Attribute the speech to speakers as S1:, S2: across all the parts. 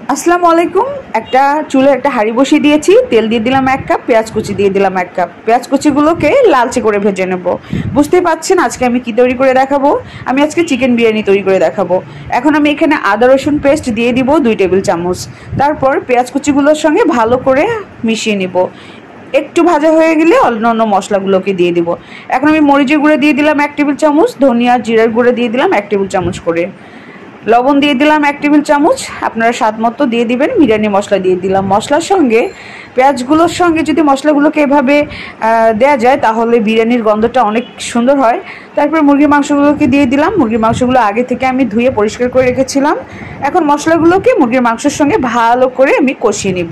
S1: আসসালামু আলাইকুম। একটা চুলে একটা হাঁড়ি বসিয়ে দিয়েছি, তেল দিয়ে দিলাম 1 কাপ, পেঁয়াজ কুচি দিয়ে দিলাম 1 কাপ। পেঁয়াজ কুচিগুলোকে লালচে করে ভেজে নেব। বুঝতেই পাচ্ছেন আজকে আমি কি তৈরি করে দেখাবো। আমি আজকে চিকেন বিরিয়ানি তৈরি করে দেখাবো। এখন আমি এখানে আদা রসুন পেস্ট দিয়ে দিব 2 টেবিল চামচ। তারপর পেঁয়াজ কুচিগুলোর সঙ্গে ভালো করে মিশিয়ে নিব। একটু ভাজা হয়ে গেলে অন্যান্য মশলাগুলোকে দিয়ে দিব। এখন আমি মরিচের গুঁড়ো দিয়ে দিলাম 1 টেবিল চামচ, ধনিয়া জিরার গুঁড়ো দিয়ে দিলাম 1 টেবিল চামচ করে, লবণ দিয়ে দিলাম 1 টেবিল চামচ, আপনারা স্বাদ মতো দিয়ে দিবেন। বিরিয়ানি মশলা দিয়ে দিলাম। মশলার সঙ্গে পেঁয়াজগুলোর সঙ্গে যদি মশলাগুলোকে এভাবে দেওয়া যায় তাহলে বিরিয়ানির গন্ধটা অনেক সুন্দর হয়। তারপর মুরগির মাংসগুলোকে দিয়ে দিলাম। মুরগির মাংসগুলো আগে থেকে আমি ধুয়ে পরিষ্কার করে রেখেছিলাম। এখন মশলাগুলোকে মুরগির মাংসের সঙ্গে ভালো করে আমি কষিয়ে নিব।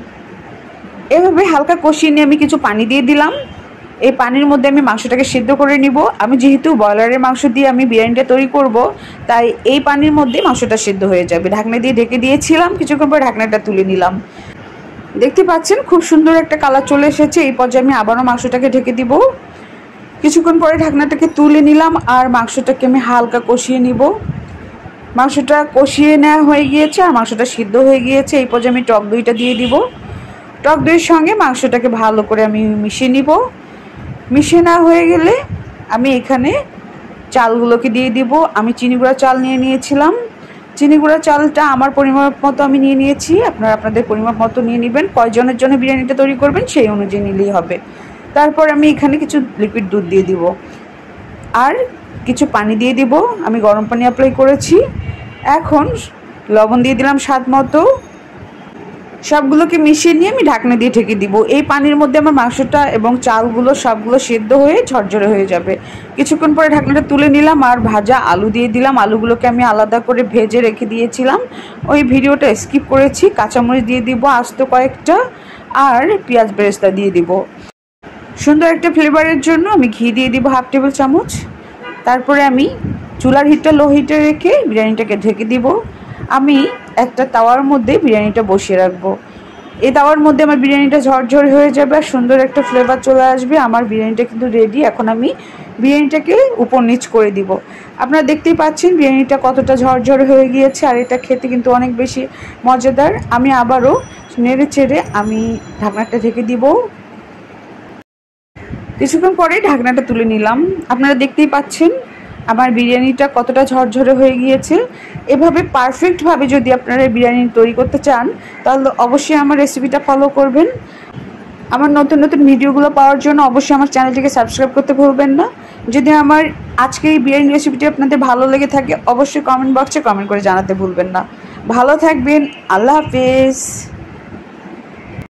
S1: এভাবে হালকা কষিয়ে নিয়ে আমি কিছু পানি দিয়ে দিলাম। এই পানির মধ্যে আমি মাংসটাকে সিদ্ধ করে নিব। আমি যেহেতু ব্রয়লারের মাংস দিয়ে আমি বিরিয়ানিটা তৈরি করব, তাই এই পানির মধ্যে মাংসটা সিদ্ধ হয়ে যাবে। ঢাকনা দিয়ে ঢেকে দিয়েছিলাম, কিছুক্ষণ পর ঢাকনাটা তুলে নিলাম। দেখতে পাচ্ছেন খুব সুন্দর একটা কালার চলে এসেছে। এই পর্যায়ে আমি আবারও মাংসটাকে ঢেকে দিব। কিছুক্ষণ পরে ঢাকনাটাকে তুলে নিলাম আর মাংসটাকে আমি হালকা কষিয়ে নিব। মাংসটা কষিয়ে নেওয়া হয়ে গিয়েছে আর মাংসটা সিদ্ধ হয়ে গিয়েছে। এই পর্যায়ে আমি টক দইটা দিয়ে দিব। টক দইয়ের সঙ্গে মাংসটাকে ভালো করে আমি মিশিয়ে নিব। মিশিয়ে না হয়ে গেলে আমি এখানে চালগুলোকে দিয়ে দিব। আমি চিনি গুঁড়া চাল নিয়ে নিয়েছিলাম। চিনি গুঁড়া চালটা আমার পরিমাপ মতো আমি নিয়ে নিয়েছি। আপনারা আপনাদের পরিমাপ মতো নিয়ে নেবেন। কয়জনের জন্য বিরিয়ানিটা তৈরি করবেন সেই অনুযায়ী নিলেই হবে। তারপর আমি এখানে কিছু লিকুইড দুধ দিয়ে দিব আর কিছু পানি দিয়ে দিব। আমি গরম পানি অ্যাপ্লাই করেছি। এখন লবণ দিয়ে দিলাম স্বাদ মতো। সবগুলোকে মিশিয়ে নিয়ে আমি ঢাকনা দিয়ে ঢেকে দিব। এই পানির মধ্যে আমার মাংসটা এবং চালগুলো সবগুলো সেদ্ধ হয়ে ঝরঝরে হয়ে যাবে। কিছুক্ষণ পরে ঢাকনাটা তুলে নিলাম আর ভাজা আলু দিয়ে দিলাম। আলুগুলোকে আমি আলাদা করে ভেজে রেখে দিয়েছিলাম, ওই ভিডিওটা স্কিপ করেছি। কাঁচামরিচ দিয়ে দিব আস্ত কয়েকটা আর পেঁয়াজ বেরেস্তা দিয়ে দিব। সুন্দর একটা ফ্লেভারের জন্য আমি ঘি দিয়ে দিব 1/2 টেবিল চামচ। তারপরে আমি চুলার হিটটা লো হিটে রেখে বিরিয়ানিটাকে ঢেকে দিব। আমি একটা তাওয়ার মধ্যে বিরিয়ানিটা বসিয়ে রাখবো। এই তাওয়ার মধ্যে আমার বিরিয়ানিটা ঝরঝর হয়ে যাবে আর সুন্দর একটা ফ্লেভার চলে আসবে। আমার বিরিয়ানিটা কিন্তু রেডি। এখন আমি বিরিয়ানিটাকে উপর নিচ করে দিব। আপনারা দেখতেই পাচ্ছেন বিরিয়ানিটা কতটা ঝরঝর হয়ে গিয়েছে আর এটা খেতে কিন্তু অনেক বেশি মজাদার। আমি আবারও নেড়ে চেড়ে আমি ঢাকনাটা ঢেকে দিব। কিছুক্ষণ পরে ঢাকনাটা তুলে নিলাম। আপনারা দেখতেই পাচ্ছেন আমার বিরিয়ানিটা কতটা ঝরঝরে হয়ে গিয়েছে। এভাবে পারফেক্টভাবে যদি আপনারা বিরিয়ানি তৈরি করতে চান তাহলে অবশ্যই আমার রেসিপিটা ফলো করবেন। আমার নতুন নতুন ভিডিওগুলো পাওয়ার জন্য অবশ্যই আমার চ্যানেলটিকে সাবস্ক্রাইব করতে ভুলবেন না। যদি আমার আজকের এই বিরিয়ানি রেসিপিটি আপনাদের ভালো লেগে থাকে অবশ্যই কমেন্ট বক্সে কমেন্ট করে জানাতে ভুলবেন না। ভালো থাকবেন। আল্লাহ হাফেজ।